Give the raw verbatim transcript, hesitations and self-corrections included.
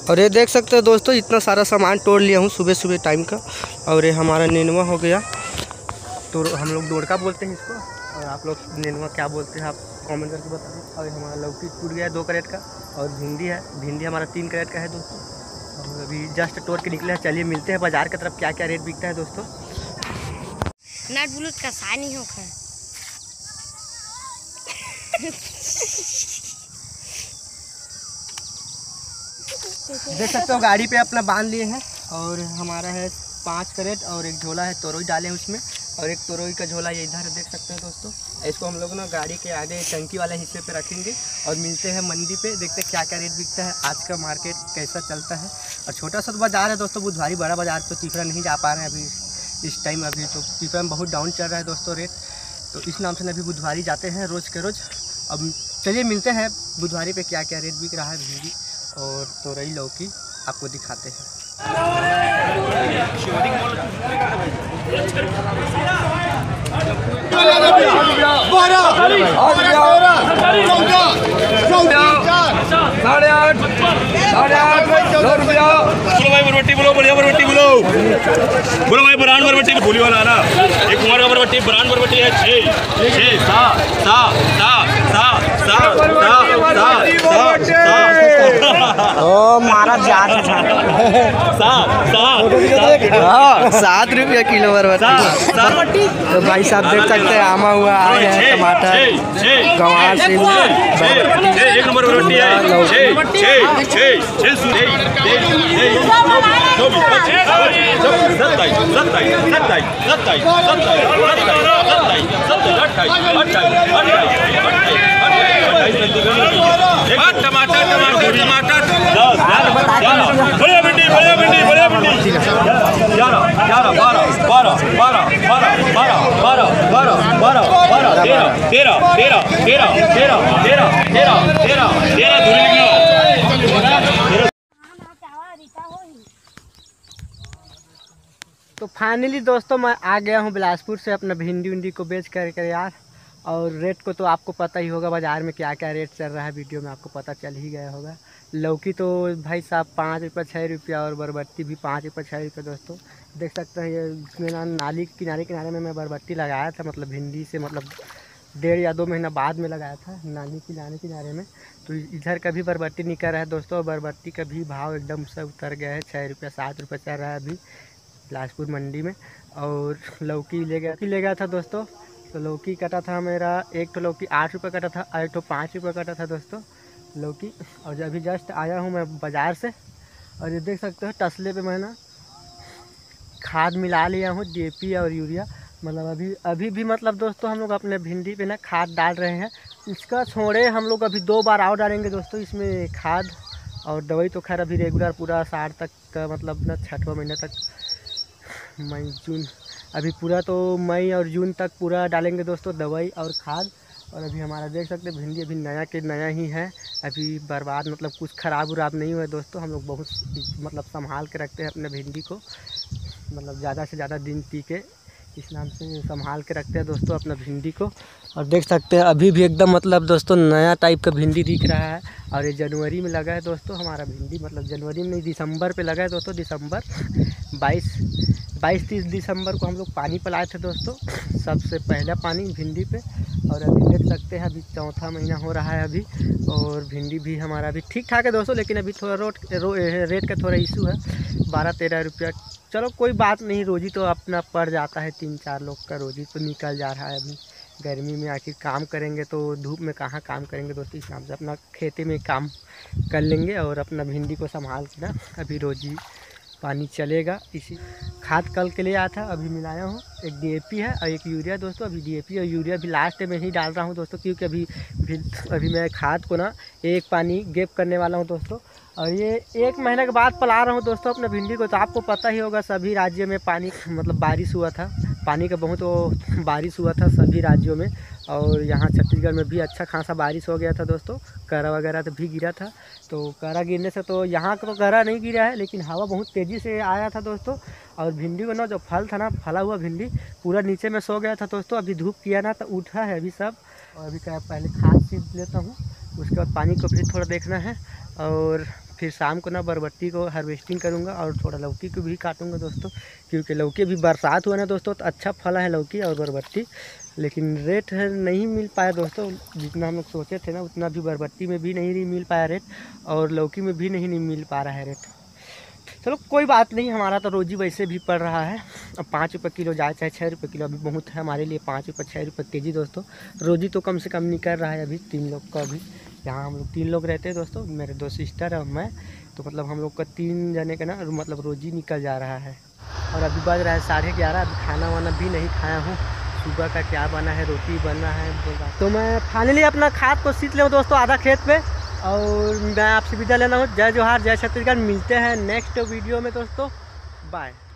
और ये देख सकते हो दोस्तों, इतना सारा सामान तोड़ लिया हूँ सुबह सुबह टाइम का। और ये हमारा नेनुआ हो गया, तो हम लोग डोरका बोलते हैं इसको, और आप लोग नेनुआ क्या बोलते हैं आप कमेंट करके बताएं। और हमारा लौकी टूट गया है दो कैरेट का, और भिंडी है, भिंडी हमारा तीन कैरेट का है दोस्तों। और अभी जस्ट तोड़ के निकले हैं। चलिए मिलते हैं बाजार की तरफ, क्या क्या रेट बिकता है दोस्तों। नट बुलट का सानी हो खा देख सकते हो गाड़ी पे अपना बांध लिए हैं। और हमारा है पाँच कैरेट और एक झोला है, तोरई डाले हैं उसमें, और एक तोरई का झोला ये इधर देख सकते हैं दोस्तों। इसको हम लोग ना गाड़ी के आगे टंकी वाले हिस्से पे रखेंगे और मिलते हैं मंडी पे, देखते हैं क्या क्या रेट बिकता है, आज का मार्केट कैसा चलता है। और छोटा सा बाजार है दोस्तों बुधवारी, बड़ा बाजार तो तीसरा नहीं जा पा रहे हैं अभी इस टाइम। अभी तो तीसरा में बहुत डाउन चल रहा है दोस्तों रेट, तो इस नाम से अभी बुधवारी जाते हैं रोज़ के रोज़। अब चलिए मिलते हैं बुधवारी पे क्या क्या रेट बिक रहा है भिंडी और तोरई लौकी आपको दिखाते हैं। साढ़े आठ साढ़े आठ सौ रुपया। बोलो भाई बरबट्टी बोलो, बढ़िया बरबट्टी बोलो, बोलो भाई ब्रांड बरबट्टी भूली वाला ना। एक कुमार का बरबट्टी ब्रांड बरबट्टी है छः छः सात सात सात सात सात सात सात ओ मारा जात हाँ सात रुपया किलो बरबट्टी। तो भाई साहब देख सकते हैं आमा हुआ आ गया है, टमाटर गंवार से एक नंबर बरबट्टी है छः छः छः छः सत्ताईस सत्ताईस सत्ताईस सत्ताईस टमाटर टमाटर टमाटर बढ़िया भिंडी बढ़िया भिंडी बढ़िया भिंडी ग्यारह ग्यारह बारह बारह बारह बारह बारह बारह बारह बारह बारह तेरह तेरह तेरह तेरह तेरह तेरह तेरह तेरह तेरह दूरी लिखना। तो फाइनली दोस्तों मैं आ गया हूँ बिलासपुर से अपना भिंडी उंडी को बेच कर कर यार। और रेट को तो आपको पता ही होगा बाज़ार में क्या क्या रेट चल रहा है, वीडियो में आपको पता चल ही गया होगा। लौकी तो भाई साहब पाँच रुपये छः रुपया और बरबट्टी भी पाँच रुपये छः रुपये दोस्तों। देख सकते हैं ये इसमें ना नाली किनारे किनारे में मैं बरबट्टी लगाया था, मतलब भिंडी से मतलब डेढ़ या दो महीना बाद में लगाया था नाली किनारे किनारे में। तो इधर का भी बरबट्टी निकल रहा है दोस्तों, और बरबट्टी का भी भाव एकदम से उतर गया है, छः रुपया सात रुपये चल रहा है अभी बिलासपुर मंडी में। और लौकी ले गया ले गया था दोस्तों, तो लौकी कटा था मेरा, एक तो लौकी आठ रुपये कटा था और एक तो पाँच रुपये कटा था दोस्तों लौकी। और जब अभी जस्ट आया हूँ मैं बाज़ार से, और ये देख सकते हो तसले पे मैं ना खाद मिला लिया हूँ, डी ए पी और यूरिया। मतलब अभी अभी भी मतलब दोस्तों हम लोग अपने भिंडी पे ना खाद डाल रहे हैं। इसका छोड़े हम लोग अभी दो बार और डालेंगे दोस्तों इसमें खाद और दवाई। तो खैर अभी रेगुलर पूरा साठ तक का मतलब ना छठवां महीने तक, मई जून अभी पूरा तो मई और जून तक पूरा डालेंगे दोस्तों दवाई और खाद। और अभी हमारा देख सकते हैं भिंडी अभी नया के नया ही है, अभी बर्बाद मतलब कुछ ख़राब उराब नहीं हुआ है दोस्तों। हम लोग बहुत मतलब संभाल के रखते हैं अपने भिंडी को, मतलब ज़्यादा से ज़्यादा दिन टीके इस नाम से संभाल के रखते हैं दोस्तों अपना भिंडी को। और देख सकते हैं अभी भी एकदम मतलब दोस्तों नया टाइप का भिंडी दिख रहा है। और ये जनवरी में लगा है दोस्तों हमारा भिंडी, मतलब जनवरी में नहीं दिसंबर पे लगा है दोस्तों। दिसंबर बाईस बाईस तीस दिसंबर को हम लोग पानी पिलाए थे दोस्तों, सबसे पहला पानी भिंडी पे। और अभी देख सकते हैं अभी चौथा महीना हो रहा है अभी, और भिंडी भी हमारा अभी ठीक ठाक है दोस्तों। लेकिन अभी थोड़ा रोट रो, रेट का थोड़ा इशू है, बारह तेरह रुपया। चलो कोई बात नहीं, रोजी तो अपना पड़ जाता है, तीन चार लोग का रोजी तो निकल जा रहा है। अभी गर्मी में आखिर काम करेंगे तो धूप में कहाँ काम करेंगे दोस्तों, इस हिसाब से अपना खेती में काम कर लेंगे और अपना भिंडी को संभाल के ना अभी रोजी पानी चलेगा। इसी खाद कल के लिए आया था, अभी मिलाया हूँ, एक डी ए पी है और एक यूरिया दोस्तों। अभी डी ए पी और यूरिया भी लास्ट में ही डाल रहा हूँ दोस्तों, क्योंकि अभी अभी मैं खाद को ना एक पानी गैप करने वाला हूँ दोस्तों। और ये एक महीने के बाद पला रहा हूँ दोस्तों अपने भिंडी को। तो आपको पता ही होगा सभी राज्य में पानी मतलब बारिश हुआ था, पानी का बहुत वो बारिश हुआ था सभी राज्यों में। और यहाँ छत्तीसगढ़ में भी अच्छा खासा बारिश हो गया था दोस्तों, कहरा वगैरह तो भी गिरा था। तो कहरा गिरने से तो यहाँ तो कहरा नहीं गिरा है, लेकिन हवा बहुत तेज़ी से आया था दोस्तों। और भिंडी को ना जो फल था ना, फला हुआ भिंडी पूरा नीचे में सो गया था दोस्तों। अभी धूप किया ना तो उठा है अभी सब। और अभी क्या पहले खाद सींच लेता हूँ, उसके बाद पानी को फिर थोड़ा देखना है और फिर शाम को ना बरबट्टी को हार्वेस्टिंग करूँगा और थोड़ा लौकी को भी काटूँगा दोस्तों, क्योंकि लौकी भी बरसात हुआ ना दोस्तों तो अच्छा फला है लौकी और बरबट्टी, लेकिन रेट है नहीं मिल पाया दोस्तों। जितना हम लोग सोचे थे ना उतना भी बरबट्टी में भी नहीं मिल पाया रेट, और लौकी में भी नहीं, नहीं मिल पा रहा है रेट। चलो कोई बात नहीं, हमारा तो रोजी वैसे भी पड़ रहा है। अब पाँच रुपये किलो जाए चाहे छः रुपये किलो, अभी बहुत है हमारे लिए पाँच रुपये छः रुपये के जी दोस्तों। रोजी तो कम से कम निकल रहा है अभी तीन लोग का। अभी यहाँ हम लोग तीन लोग रहते हैं दोस्तों, मेरे दो सिस्टर और मैं, तो मतलब हम लोग का तीन जने का ना मतलब रोजी निकल जा रहा है। और अभी बज रहा है साढ़े ग्यारह, अभी खाना वाना भी नहीं खाया हूँ। सुबह का क्या बना है, रोटी बना है, तो मैं फाइनली अपना खाद को सींच लूँ दोस्तों आधा खेत पे, और मैं आपसे विदा लेना हूँ। जय जोहार, जय छत्तीसगढ़। मिलते हैं नेक्स्ट वीडियो में दोस्तों, बाय।